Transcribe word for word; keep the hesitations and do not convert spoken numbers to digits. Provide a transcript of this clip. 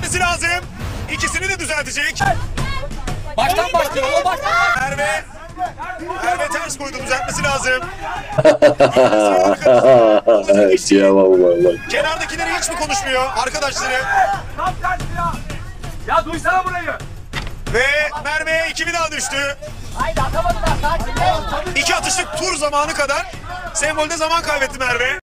düzeltmesi lazım. İkisini de düzeltecek. Baştan başlıyor. O baştan. Merve. Merve ters koydu, düzeltmesi lazım. Kıyamam vallahi. Kenardakileri hiç mi konuşmuyor arkadaşları? Tam tersi ya. Ya duysana burayı. Ve Merve'ye iki bir daha düştü. Haydi atamadılar, sakin ol. İki atışlık tur zamanı kadar sembolde zaman kaybetti Merve.